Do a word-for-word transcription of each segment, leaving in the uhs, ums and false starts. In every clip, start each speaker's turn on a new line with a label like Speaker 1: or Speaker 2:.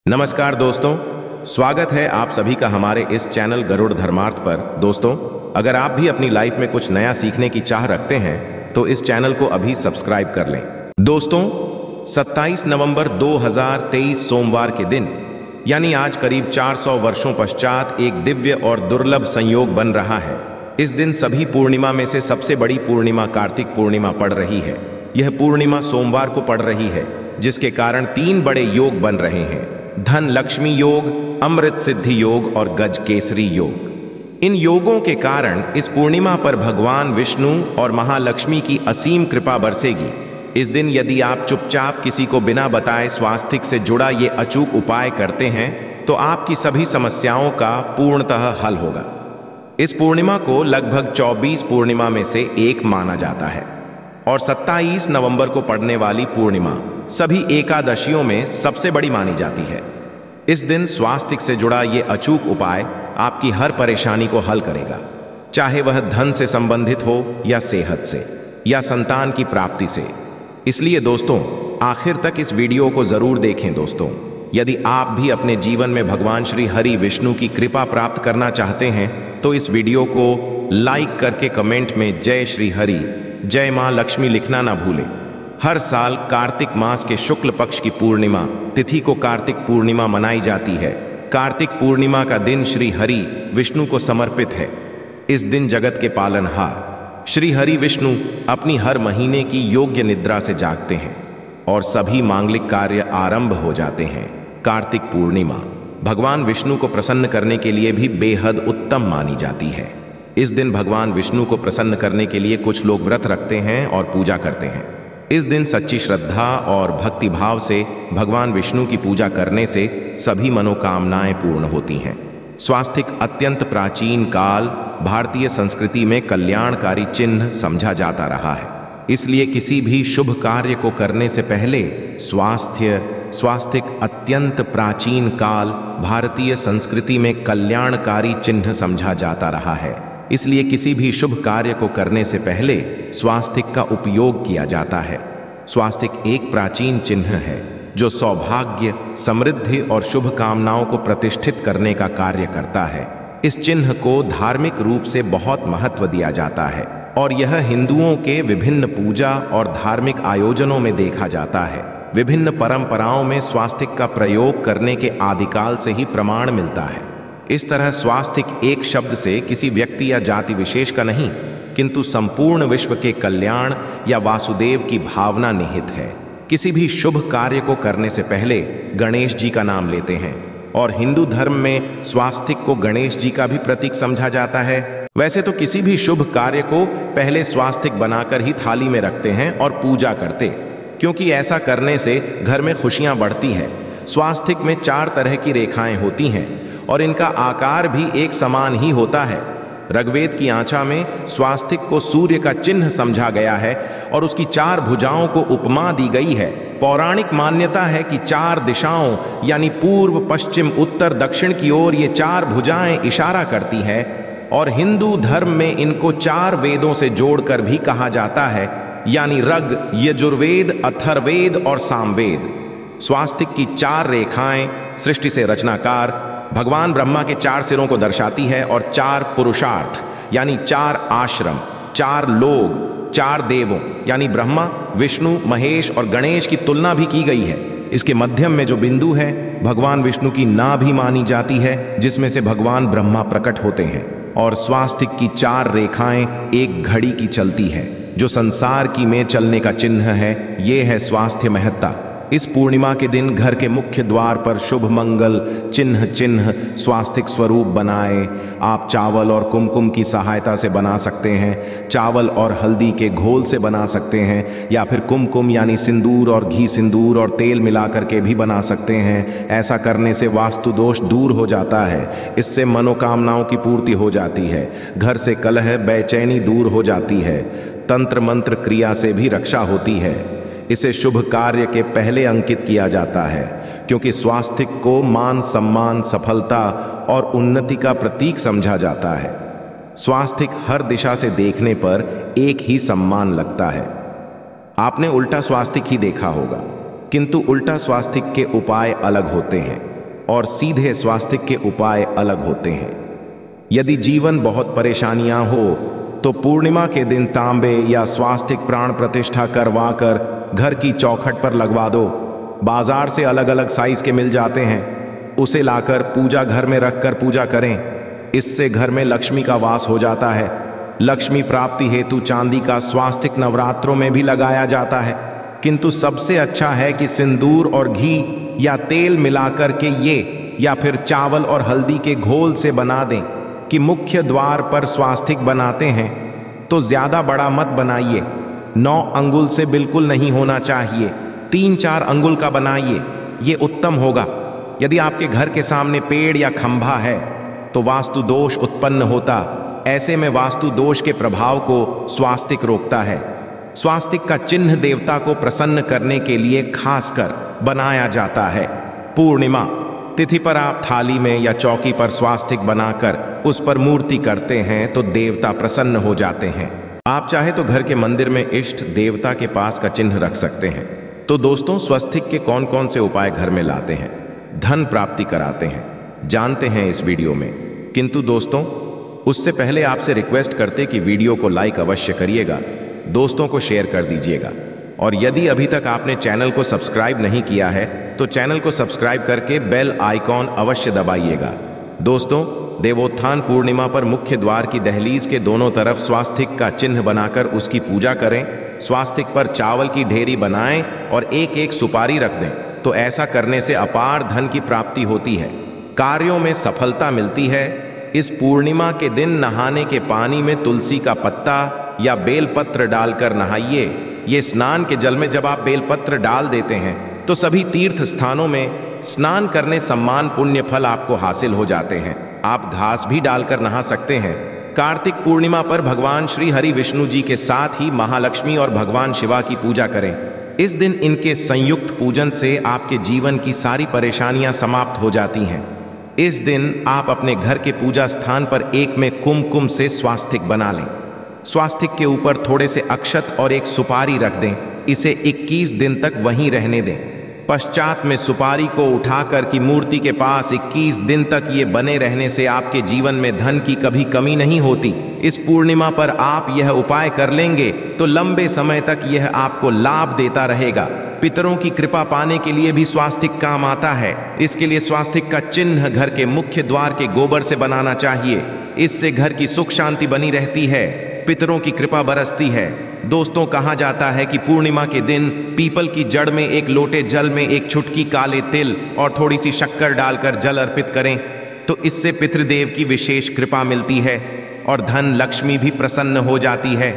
Speaker 1: नमस्कार दोस्तों, स्वागत है आप सभी का हमारे इस चैनल गरुड़ धर्मार्थ पर। दोस्तों, अगर आप भी अपनी लाइफ में कुछ नया सीखने की चाह रखते हैं तो इस चैनल को अभी सब्सक्राइब कर लें। दोस्तों, सत्ताईस नवंबर दो हज़ार तेईस सोमवार के दिन यानी आज करीब चार सौ वर्षों पश्चात एक दिव्य और दुर्लभ संयोग बन रहा है। इस दिन सभी पूर्णिमा में से सबसे बड़ी पूर्णिमा कार्तिक पूर्णिमा पड़ रही है। यह पूर्णिमा सोमवार को पड़ रही है, जिसके कारण तीन बड़े योग बन रहे हैं: धन लक्ष्मी योग, अमृत सिद्धि योग और गज केसरी योग। इन योगों के कारण इस पूर्णिमा पर भगवान विष्णु और महालक्ष्मी की असीम कृपा बरसेगी। इस दिन यदि आप चुपचाप किसी को बिना बताए स्वास्तिक से जुड़ा ये अचूक उपाय करते हैं तो आपकी सभी समस्याओं का पूर्णतः हल होगा। इस पूर्णिमा को लगभग चौबीस पूर्णिमा में से एक माना जाता है और सत्ताईस नवंबर को पड़ने वाली पूर्णिमा सभी एकादशियों में सबसे बड़ी मानी जाती है। इस दिन स्वास्तिक से जुड़ा ये अचूक उपाय आपकी हर परेशानी को हल करेगा, चाहे वह धन से संबंधित हो या सेहत से या संतान की प्राप्ति से। इसलिए दोस्तों, आखिर तक इस वीडियो को जरूर देखें। दोस्तों, यदि आप भी अपने जीवन में भगवान श्री हरि विष्णु की कृपा प्राप्त करना चाहते हैं तो इस वीडियो को लाइक करके कमेंट में जय श्री हरि, जय मां लक्ष्मी लिखना ना भूलें। हर साल कार्तिक मास के शुक्ल पक्ष की पूर्णिमा तिथि को कार्तिक पूर्णिमा मनाई जाती है। कार्तिक पूर्णिमा का दिन श्री हरि विष्णु को समर्पित है। इस दिन जगत के पालनहार श्री हरि विष्णु अपनी हर महीने की योग्य निद्रा से जागते हैं और सभी मांगलिक कार्य आरंभ हो जाते हैं। कार्तिक पूर्णिमा भगवान विष्णु को प्रसन्न करने के लिए भी बेहद उत्तम मानी जाती है। इस दिन भगवान विष्णु को प्रसन्न करने के लिए कुछ लोग व्रत रखते हैं और पूजा करते हैं। इस दिन सच्ची श्रद्धा और भक्ति भाव से भगवान विष्णु की पूजा करने से सभी मनोकामनाएं पूर्ण होती हैं। स्वास्तिक अत्यंत प्राचीन काल भारतीय संस्कृति में कल्याणकारी चिन्ह समझा जाता रहा है। इसलिए किसी भी शुभ कार्य को करने से पहले स्वास्थ्य स्वास्तिक अत्यंत प्राचीन काल भारतीय संस्कृति में कल्याणकारी चिन्ह समझा जाता रहा है। इसलिए किसी भी शुभ कार्य को करने से पहले स्वास्तिक का उपयोग किया जाता है। स्वास्तिक एक प्राचीन चिन्ह है जो सौभाग्य, समृद्धि और शुभ कामनाओं को प्रतिष्ठित करने का कार्य करता है। इस चिन्ह को धार्मिक रूप से बहुत महत्व दिया जाता है और यह हिंदुओं के विभिन्न पूजा और धार्मिक आयोजनों में देखा जाता है। विभिन्न परंपराओं में स्वास्तिक का प्रयोग करने के आदिकाल से ही प्रमाण मिलता है। इस तरह स्वास्तिक एक शब्द से किसी व्यक्ति या जाति विशेष का नहीं, किंतु संपूर्ण विश्व के कल्याण या वासुदेव की भावना निहित है। किसी भी शुभ कार्य को करने से पहले गणेश जी का नाम लेते हैं और हिंदू धर्म में स्वास्तिक को गणेश जी का भी प्रतीक समझा जाता है। वैसे तो किसी भी शुभ कार्य को पहले स्वास्तिक बनाकर ही थाली में रखते हैं और पूजा करते, क्योंकि ऐसा करने से घर में खुशियां बढ़ती है। स्वास्तिक में चार तरह की रेखाएं होती हैं और इनका आकार भी एक समान ही होता है। ऋग्वेद की आंचा में स्वास्तिक को सूर्य का चिन्ह समझा गया है और उसकी चार भुजाओं को उपमा दी गई है। पौराणिक मान्यता है कि चार दिशाओं यानी पूर्व, पश्चिम, उत्तर, दक्षिण की ओर ये चार भुजाएं इशारा करती है और हिंदू धर्म में इनको चार वेदों से जोड़कर भी कहा जाता है, यानी ऋग, यजुर्वेद, अथर्ववेद और सामवेद। स्वास्तिक की चार रेखाएं सृष्टि से रचनाकार भगवान ब्रह्मा के चार सिरों को दर्शाती है और चार पुरुषार्थ यानी चार आश्रम, चार लोग, चार देवों यानी ब्रह्मा, विष्णु, महेश और गणेश की तुलना भी की गई है। इसके मध्यम में जो बिंदु है भगवान विष्णु की नाभि मानी जाती है, जिसमें से भगवान ब्रह्मा प्रकट होते हैं। और स्वास्तिक की चार रेखाएं एक घड़ी की चलती है जो संसार की में चलने का चिन्ह है। ये है स्वास्थ्य महत्ता। इस पूर्णिमा के दिन घर के मुख्य द्वार पर शुभ मंगल चिन्ह चिन्ह स्वास्तिक स्वरूप बनाए। आप चावल और कुमकुम की सहायता से बना सकते हैं, चावल और हल्दी के घोल से बना सकते हैं, या फिर कुमकुम यानी सिंदूर और घी सिंदूर और तेल मिलाकर के भी बना सकते हैं। ऐसा करने से वास्तु दोष दूर हो जाता है। इससे मनोकामनाओं की पूर्ति हो जाती है। घर से कलह, बेचैनी दूर हो जाती है। तंत्र मंत्र क्रिया से भी रक्षा होती है। इसे शुभ कार्य के पहले अंकित किया जाता है, क्योंकि स्वास्तिक को मान, सम्मान, सफलता और उन्नति का प्रतीक समझा जाता है। स्वास्तिक हर दिशा से देखने पर एक ही सम्मान लगता है। आपने उल्टा स्वास्तिक ही देखा होगा, किंतु उल्टा स्वास्तिक के उपाय अलग होते हैं। और सीधे स्वास्तिक के उपाय अलग होते हैं। यदि जीवन बहुत परेशानियां हो तो पूर्णिमा के दिन तांबे या स्वास्तिक प्राण प्रतिष्ठा करवा कर घर की चौखट पर लगवा दो। बाजार से अलग अलग साइज के मिल जाते हैं, उसे लाकर पूजा घर में रखकर पूजा करें। इससे घर में लक्ष्मी का वास हो जाता है। लक्ष्मी प्राप्ति हेतु चांदी का स्वास्तिक नवरात्रों में भी लगाया जाता है, किंतु सबसे अच्छा है कि सिंदूर और घी या तेल मिलाकर के ये या फिर चावल और हल्दी के घोल से बना दें कि मुख्य द्वार पर स्वास्तिक बनाते हैं तो ज्यादा बड़ा मत बनाइए। नौ अंगुल से बिल्कुल नहीं होना चाहिए, तीन चार अंगुल का बनाइए, ये उत्तम होगा। यदि आपके घर के सामने पेड़ या खंभा है तो वास्तु दोष उत्पन्न होता। ऐसे में वास्तु दोष के प्रभाव को स्वास्तिक रोकता है। स्वास्तिक का चिन्ह देवता को प्रसन्न करने के लिए खासकर बनाया जाता है। पूर्णिमा तिथि पर आप थाली में या चौकी पर स्वास्तिक बनाकर उस पर मूर्ति करते हैं तो देवता प्रसन्न हो जाते हैं। आप चाहे तो घर के मंदिर में इष्ट देवता के पास का चिन्ह रख सकते हैं। तो दोस्तों, स्वास्तिक के कौन कौन से उपाय घर में लाते हैं, धन प्राप्ति कराते हैं, जानते हैं इस वीडियो में। किंतु दोस्तों, उससे पहले आपसे रिक्वेस्ट करते कि वीडियो को लाइक अवश्य करिएगा, दोस्तों को शेयर कर दीजिएगा, और यदि अभी तक आपने चैनल को सब्सक्राइब नहीं किया है तो चैनल को सब्सक्राइब करके बेल आइकॉन अवश्य दबाइएगा। दोस्तों, देवोत्थान पूर्णिमा पर मुख्य द्वार की दहलीज के दोनों तरफ स्वास्तिक का चिन्ह बनाकर उसकी पूजा करें। स्वास्तिक पर चावल की ढेरी बनाएं और एक एक सुपारी रख दें, तो ऐसा करने से अपार धन की प्राप्ति होती है, कार्यों में सफलता मिलती है। इस पूर्णिमा के दिन नहाने के पानी में तुलसी का पत्ता या बेलपत्र डालकर नहाइए। ये स्नान के जल में जब आप बेलपत्र डाल देते हैं तो सभी तीर्थ स्थानों में स्नान करने सम्मान पुण्य फल आपको हासिल हो जाते हैं। आप घास भी डालकर नहा सकते हैं। कार्तिक पूर्णिमा पर भगवान श्री हरि विष्णु जी के साथ ही महालक्ष्मी और भगवान शिवा की पूजा करें। इस दिन इनके संयुक्त पूजन से आपके जीवन की सारी परेशानियां समाप्त हो जाती हैं। इस दिन आप अपने घर के पूजा स्थान पर एक में कुमकुम से स्वास्तिक बना लें। स्वास्तिक के ऊपर थोड़े से अक्षत और एक सुपारी रख दें। इसे इक्कीस दिन तक वहीं रहने दें। पश्चात में सुपारी को उठाकर की मूर्ति के पास इक्कीस दिन तक ये बने रहने से आपके जीवन में धन की कभी कमी नहीं होती। इस पूर्णिमा पर आप यह उपाय कर लेंगे तो लंबे समय तक यह आपको लाभ देता रहेगा। पितरों की कृपा पाने के लिए भी स्वास्तिक काम आता है। इसके लिए स्वास्तिक का चिन्ह घर के मुख्य द्वार के गोबर से बनाना चाहिए। इससे घर की सुख शांति बनी रहती है, पितरों की कृपा बरसती है। दोस्तों, कहा जाता है कि पूर्णिमा के दिन पीपल की जड़ में एक लोटे जल में एक छुटकी काले तिल और थोड़ी सी शक्कर डालकर जल अर्पित करें तो इससे पितृदेव की विशेष कृपा मिलती है और धन लक्ष्मी भी प्रसन्न हो जाती है।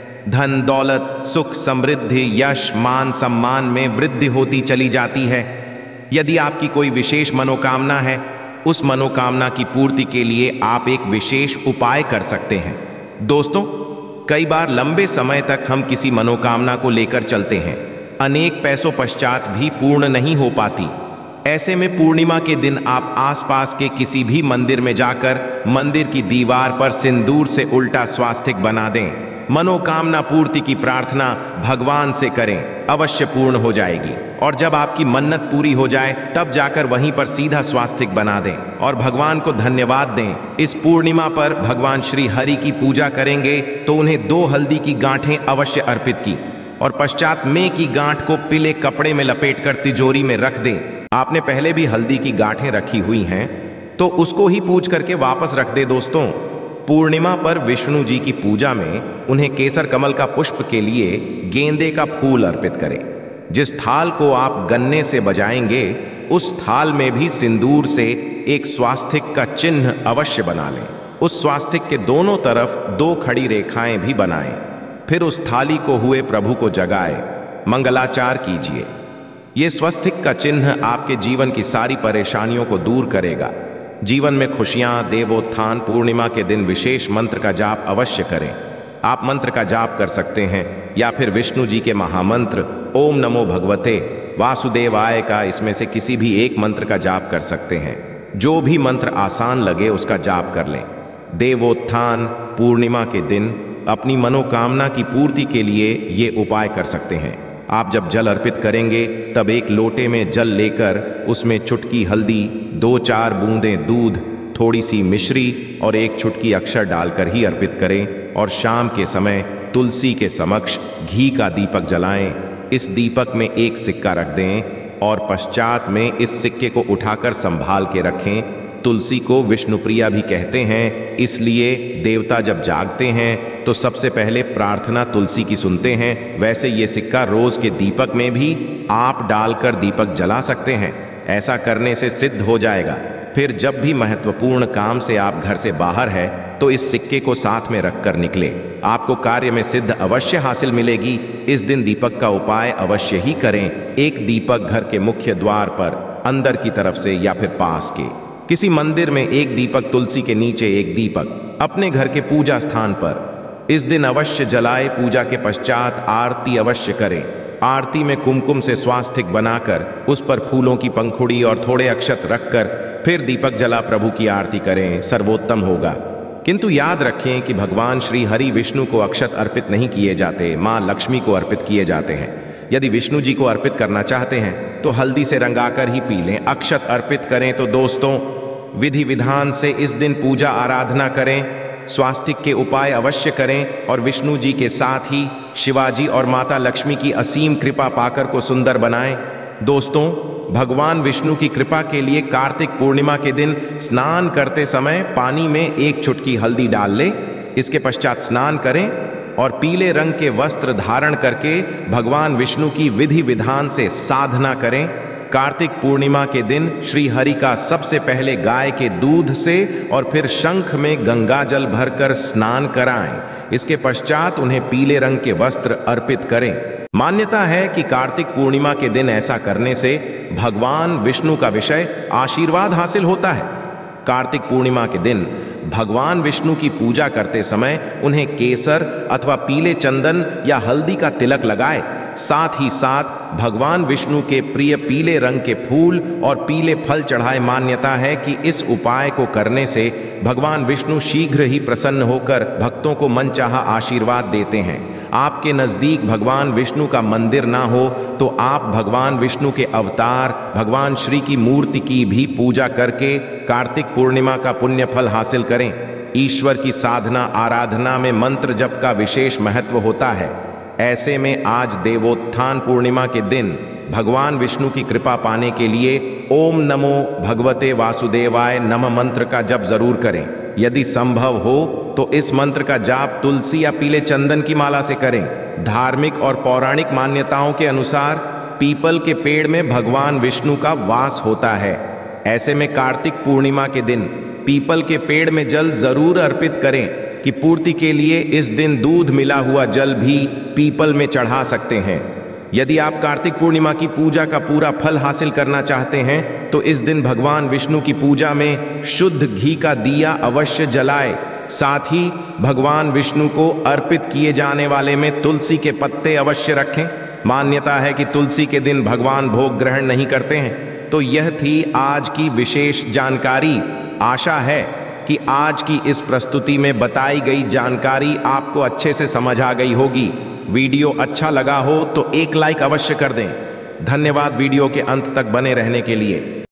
Speaker 1: धन दौलत सुख समृद्धि यश मान सम्मान में वृद्धि होती चली जाती है। यदि आपकी कोई विशेष मनोकामना है, उस मनोकामना की पूर्ति के लिए आप एक विशेष उपाय कर सकते हैं। दोस्तों, कई बार लंबे समय तक हम किसी मनोकामना को लेकर चलते हैं, अनेक पैसों पश्चात भी पूर्ण नहीं हो पाती। ऐसे में पूर्णिमा के दिन आप आसपास के किसी भी मंदिर में जाकर मंदिर की दीवार पर सिंदूर से उल्टा स्वास्तिक बना दें। मनोकामना पूर्ति की प्रार्थना भगवान से करें, अवश्य पूर्ण हो जाएगी। और जब आपकी मन्नत पूरी हो जाए तब जाकर वहीं पर सीधा स्वास्तिक बना दें और भगवान को धन्यवाद दें। इस पूर्णिमा पर भगवान श्री हरि की पूजा करेंगे तो उन्हें दो हल्दी की गांठें अवश्य अर्पित की और पश्चात में की गांठ को पीले कपड़े में लपेटकर तिजोरी में रख दें। आपने पहले भी हल्दी की गांठें रखी हुई हैं तो उसको ही पूज करके वापस रख दे। दोस्तों, पूर्णिमा पर विष्णु जी की पूजा में उन्हें केसर कमल का पुष्प के लिए गेंदे का फूल अर्पित करें। जिस थाल को आप गन्ने से बजाएंगे उस थाल में भी सिंदूर से एक स्वास्तिक का चिन्ह अवश्य बना लें। उस स्वास्तिक के दोनों तरफ दो खड़ी रेखाएं भी बनाएं। फिर उस थाली को हुए प्रभु को जगाए मंगलाचार कीजिए। ये स्वास्तिक का चिन्ह आपके जीवन की सारी परेशानियों को दूर करेगा। जीवन में खुशियां। देवोत्थान पूर्णिमा के दिन विशेष मंत्र का जाप अवश्य करें। आप मंत्र का जाप कर सकते हैं या फिर विष्णु जी के महामंत्र ओम नमो भगवते वासुदेवाय का इसमें से किसी भी एक मंत्र का जाप कर सकते हैं। जो भी मंत्र आसान लगे उसका जाप कर लें। देवोत्थान पूर्णिमा के दिन अपनी मनोकामना की पूर्ति के लिए ये उपाय कर सकते हैं। आप जब जल अर्पित करेंगे तब एक लोटे में जल लेकर उसमें चुटकी हल्दी, दो चार बूंदें दूध, थोड़ी सी मिश्री और एक चुटकी अक्षर डालकर ही अर्पित करें और शाम के समय तुलसी के समक्ष घी का दीपक जलाएं। इस दीपक में एक सिक्का रख दें और पश्चात में इस सिक्के को उठाकर संभाल के रखें। तुलसी को विष्णुप्रिया भी कहते हैं, इसलिए देवता जब जागते हैं तो सबसे पहले प्रार्थना तुलसी की सुनते हैं। वैसे ये सिक्का रोज के दीपक में भी आप डालकर दीपक जला सकते हैं। ऐसा करने से सिद्ध हो जाएगा। फिर जब भी महत्वपूर्ण काम से आप घर से बाहर है तो इस सिक्के को साथ में रखकर निकले। आपको कार्य में सिद्ध अवश्य हासिल मिलेगी। इस दिन दीपक का उपाय अवश्य ही करें। एक दीपक घर के मुख्य द्वार पर अंदर की तरफ से या फिर पास के किसी मंदिर में एक दीपक, तुलसी के नीचे एक दीपक, अपने घर के पूजा स्थान पर इस दिन अवश्य जलाए। पूजा के पश्चात आरती अवश्य करें। आरती में कुमकुम से स्वास्तिक बनाकर उस पर फूलों की पंखुड़ी और थोड़े अक्षत रखकर फिर दीपक जला प्रभु की आरती करें, सर्वोत्तम होगा। किंतु याद रखें कि भगवान श्री हरि विष्णु को अक्षत अर्पित नहीं किए जाते, माँ लक्ष्मी को अर्पित किए जाते हैं। यदि विष्णु जी को अर्पित करना चाहते हैं तो हल्दी से रंगाकर ही पी लें। अक्षत अर्पित करें तो दोस्तों विधि विधान से इस दिन पूजा आराधना करें, स्वास्तिक के उपाय अवश्य करें और विष्णु जी के साथ ही शिवाजी और माता लक्ष्मी की असीम कृपा पाकर को सुंदर बनाएं। दोस्तों, भगवान विष्णु की कृपा के लिए कार्तिक पूर्णिमा के दिन स्नान करते समय पानी में एक चुटकी हल्दी डाल ले। इसके पश्चात स्नान करें और पीले रंग के वस्त्र धारण करके भगवान विष्णु की विधि विधान से साधना करें। कार्तिक पूर्णिमा के दिन श्री हरि का सबसे पहले गाय के दूध से और फिर शंख में गंगा जल भरकर स्नान कराएं। इसके पश्चात उन्हें पीले रंग के वस्त्र अर्पित करें। मान्यता है कि कार्तिक पूर्णिमा के दिन ऐसा करने से भगवान विष्णु का विषय आशीर्वाद हासिल होता है। कार्तिक पूर्णिमा के दिन भगवान विष्णु की पूजा करते समय उन्हें केसर अथवा पीले चंदन या हल्दी का तिलक लगाए। साथ ही साथ भगवान विष्णु के प्रिय पीले रंग के फूल और पीले फल चढ़ाए। मान्यता है कि इस उपाय को करने से भगवान विष्णु शीघ्र ही प्रसन्न होकर भक्तों को मनचाहा आशीर्वाद देते हैं। आपके नजदीक भगवान विष्णु का मंदिर ना हो तो आप भगवान विष्णु के अवतार भगवान श्री की मूर्ति की भी पूजा करके कार्तिक पूर्णिमा का पुण्य फल हासिल करें। ईश्वर की साधना आराधना में मंत्र जप का विशेष महत्व होता है। ऐसे में आज देवोत्थान पूर्णिमा के दिन भगवान विष्णु की कृपा पाने के लिए ओम नमो भगवते वासुदेवाय नमः मंत्र का जप जरूर करें। यदि संभव हो तो इस मंत्र का जाप तुलसी या पीले चंदन की माला से करें। धार्मिक और पौराणिक मान्यताओं के अनुसार पीपल के पेड़ में भगवान विष्णु का वास होता है। ऐसे में कार्तिक पूर्णिमा के दिन पीपल के पेड़ में जल जरूर अर्पित करें कि पूर्ति के लिए इस दिन दूध मिला हुआ जल भी पीपल में चढ़ा सकते हैं। यदि आप कार्तिक पूर्णिमा की पूजा का पूरा फल हासिल करना चाहते हैं तो इस दिन भगवान विष्णु की पूजा में शुद्ध घी का दिया अवश्य जलाए। साथ ही भगवान विष्णु को अर्पित किए जाने वाले में तुलसी के पत्ते अवश्य रखें। मान्यता है कि तुलसी के दिन भगवान भोग ग्रहण नहीं करते हैं। तो यह थी आज की विशेष जानकारी। आशा है कि आज की इस प्रस्तुति में बताई गई जानकारी आपको अच्छे से समझ आ गई होगी। वीडियो अच्छा लगा हो तो एक लाइक अवश्य कर दें। धन्यवाद वीडियो के अंत तक बने रहने के लिए।